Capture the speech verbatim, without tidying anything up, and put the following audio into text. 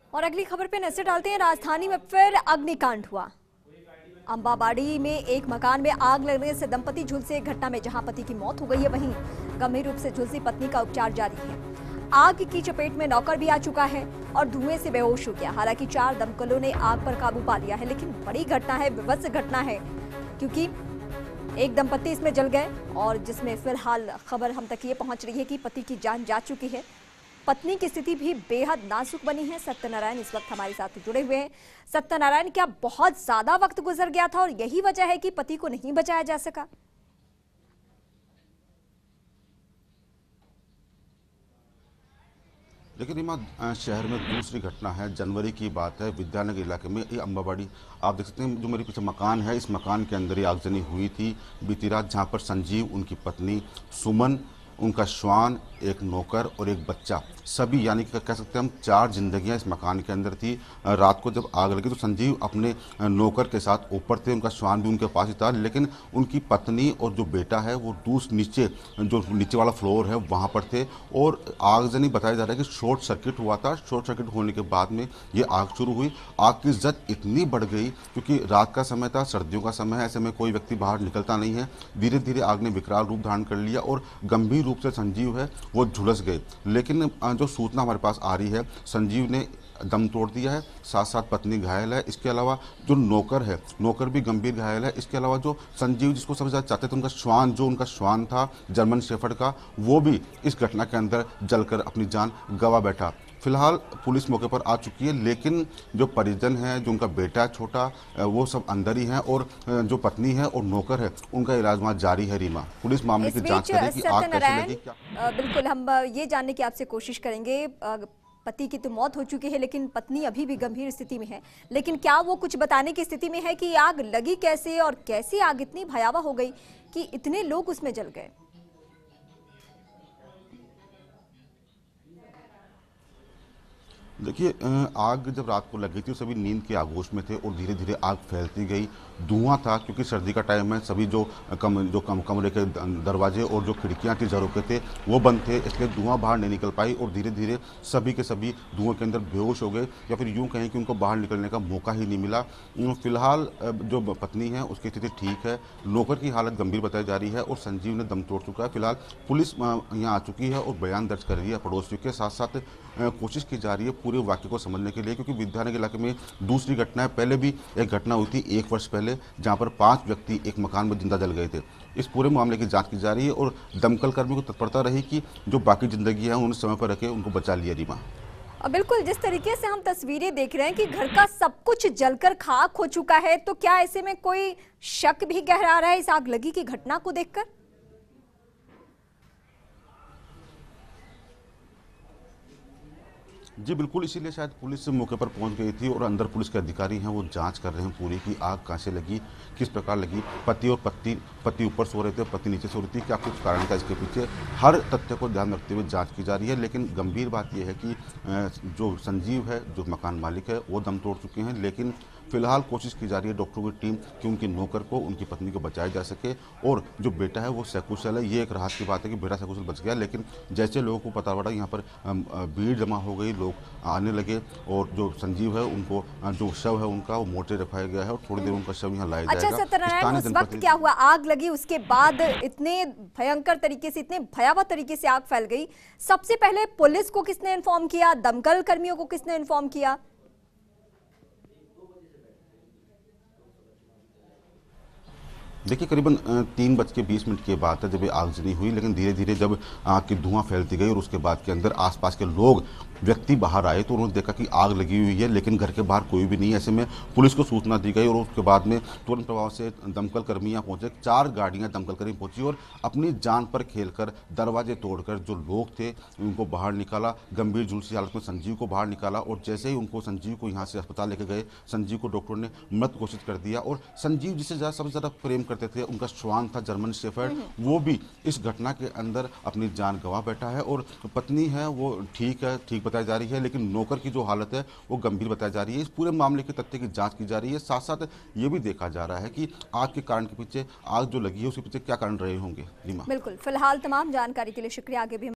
और अगली खबर पे नजर डालते हैं। राजधानी में फिर अग्निकांड हुआ। अंबाबाड़ी में एक मकान में आग लगने से दंपति झुलसे। घटना में जहां पति की मौत हो गई है, वहीं गंभीर रूप से झुलसी पत्नी का उपचार जारी है। आग की चपेट में नौकर भी आ चुका है और धुएं से बेहोश हो गया। हालांकि चार दमकलों ने आग पर काबू पा लिया है, लेकिन बड़ी घटना है, विभत्स घटना है, क्योंकि एक दंपति इसमें जल गए और जिसमें फिलहाल खबर हम तक ये पहुंच रही है कि पति की जान जा चुकी है। पत्नी की स्थिति भी बेहद नाजुक बनी है। सत्यनारायण इस वक्त हमारे साथ जुड़े हुए हैं। सत्यनारायण, क्या बहुत ज्यादा वक्त गुजर गया था और यही वजह है कि पति को नहीं बचाया जा सका? लेकिन रीमा, शहर में दूसरी घटना है। जनवरी की बात है, विद्यानगर इलाके में ये अंबाबाड़ी आप देख सकते हैं, जो मेरे पीछे मकान है, इस मकान के अंदर ही आगजनी हुई थी बीती रात, जहां पर संजीव, उनकी पत्नी सुमन, उनका श्वान, एक नौकर और एक बच्चा, सभी यानी कि कह सकते हैं हम चार जिंदगियां इस मकान के अंदर थी। रात को जब आग लगी तो संजीव अपने नौकर के साथ ऊपर थे, उनका श्वान भी उनके पास ही था, लेकिन उनकी पत्नी और जो बेटा है वो दूसरे नीचे, जो नीचे वाला फ्लोर है वहाँ पर थे। और आगजनी बताया जा रहा है कि शॉर्ट सर्किट हुआ था। शॉर्ट सर्किट होने के बाद में ये आग शुरू हुई। आग की जद इतनी बढ़ गई क्योंकि रात का समय था, सर्दियों का समय है, ऐसे में कोई व्यक्ति बाहर निकलता नहीं है। धीरे धीरे आग ने विकराल रूप धारण कर लिया और गंभीर रूप से संजीव है वो झुलस गए। लेकिन जो सूचना हमारे पास आ रही है, संजीव ने दम तोड़ दिया है, साथ साथ पत्नी घायल है। इसके अलावा जो नौकर है, नौकर भी गंभीर घायल है। इसके अलावा जो संजीव, जिसको सबसे ज़्यादा चाहते थे, उनका श्वान, जो उनका श्वान था जर्मन शेफर्ड का, वो भी इस घटना के अंदर जलकर अपनी जान गंवा बैठा। फिलहाल पुलिस मौके पर आ चुकी है, लेकिन जो परिजन है, जो उनका बेटा है छोटा, वो सब अंदर ही हैं और जो पत्नी है और नौकर है उनका इलाज वहाँ जारी है। रीमा, पुलिस मामले की जांच करेगी कि आग कैसे लगी। क्या बिल्कुल हम ये जानने की आपसे कोशिश करेंगे। पति की तो मौत हो चुकी है, लेकिन पत्नी अभी भी गंभीर स्थिति में है। लेकिन क्या वो कुछ बताने की स्थिति में है कि आग लगी कैसे और कैसे आग इतनी भयावह हो गई कि इतने लोग उसमें जल गए? देखिए, आग जब रात को लगी थी सभी नींद के आगोश में थे और धीरे धीरे आग फैलती गई। धुआं था क्योंकि सर्दी का टाइम है, सभी जो कम जो कम कमरे के दरवाजे और जो खिड़कियां थी झरोखे थे वो बंद थे, इसलिए धुआं बाहर नहीं निकल पाई और धीरे धीरे सभी के सभी धुएं के अंदर बेहोश हो गए, या फिर यूँ कहें कि उनको बाहर निकलने का मौका ही नहीं मिला। फिलहाल जो पत्नी है उसकी स्थिति ठीक है, नौकर की हालत गंभीर बताई जा रही है और संजीव ने दम तोड़ चुका है। फिलहाल पुलिस यहाँ आ चुकी है और बयान दर्ज कर रही है पड़ोसियों के साथ साथ। कोशिश की जा रही है पूरे वाक्य को समझने के लिए, क्योंकि विद्यानगर इलाके में दूसरी घटना है। पहले भी एक घटना हुई थी एक वर्ष पहले, जहां पर पांच व्यक्ति एक मकान में जिंदा जल गए थे। इस पूरे मामले की जांच की जा रही है और दमकल कर्मियों को तत्परता रही कि जो बाकी जिंदगी है उन्हें समय पर रखे, उनको बचा लिया। रीमा, बिल्कुल, जिस तरीके से हम तस्वीरें देख रहे हैं कि घर का सब कुछ जलकर खाक हो चुका है, तो क्या ऐसे में कोई शक भी गहरा रहा है इस आग लगी की घटना को देखकर? जी बिल्कुल, इसीलिए शायद पुलिस मौके पर पहुंच गई थी और अंदर पुलिस के अधिकारी हैं वो जांच कर रहे हैं पूरी की आग कहां से लगी, किस प्रकार लगी। पति और पत्नी पति ऊपर सो रहे थे, पत्नी नीचे सो रही थी, क्या कुछ कारण था इसके पीछे, हर तथ्य को ध्यान रखते हुए जांच की जा रही है। लेकिन गंभीर बात यह है कि जो संजीव है, जो मकान मालिक है, वो दम तोड़ चुके हैं। लेकिन फिलहाल कोशिश की जा रही है डॉक्टरों की टीम कि उनकी नौकर को, उनकी पत्नी को बचाया जा सके और जो बेटा है वो सकुशल है। ये एक राहत की बात है कि बेटा सकुशल बच गया, लेकिन जैसे लोगों को पता पड़ा यहाँ पर भीड़ जमा हो गई, लोग आने लगे और जो संजीव है उनको, जो शव है उनका, वो मोर्चे रखाया गया है और थोड़ी देर उनका शव यहाँ लाया अच्छा, जाएगा। सत्यनारायण, उस वक्त क्या हुआ? आग लगी, उसके बाद इतने भयंकर तरीके से, इतने भयावह तरीके से आग फैल गई, सबसे पहले पुलिस को किसने इन्फॉर्म किया? दमकल कर्मियों को किसने इन्फॉर्म किया? देखिए, करीबन तीन बज के बीस मिनट की बात है जब ये आगजनी हुई, लेकिन धीरे धीरे जब आग की धुआं फैलती गई और उसके बाद के अंदर आसपास के लोग, व्यक्ति बाहर आए तो उन्होंने देखा कि आग लगी हुई है, लेकिन घर के बाहर कोई भी नहीं है। ऐसे में पुलिस को सूचना दी गई और उसके बाद में तुरंत प्रभाव से दमकल कर्मी यहाँ पहुँचे। चार गाड़ियाँ दमकल कर्मी पहुँची और अपनी जान पर खेलकर दरवाजे तोड़कर जो लोग थे उनको बाहर निकाला। गंभीर झुलसी हालत में संजीव को बाहर निकाला और जैसे ही उनको, संजीव को यहाँ से अस्पताल लेके गए, संजीव को डॉक्टरों ने मृत घोषित कर दिया। और संजीव जिसे ज़्यादा सबसे ज़्यादा प्रेम करते थे, उनका श्वान था जर्मन शेफर्ड, वो भी इस घटना के अंदर अपनी जान गंवा बैठा है। और पत्नी है वो ठीक है, ठीक बताई जा रही है, लेकिन नौकर की जो हालत है वो गंभीर बताई जा रही है। इस पूरे मामले के तथ्य की जांच की जा रही है। साथ साथ ये भी देखा जा रहा है कि आग के कारण के पीछे, आग जो लगी है उसके पीछे क्या कारण रहे होंगे। रीमा, बिल्कुल, फिलहाल तमाम जानकारी के लिए शुक्रिया। आगे भी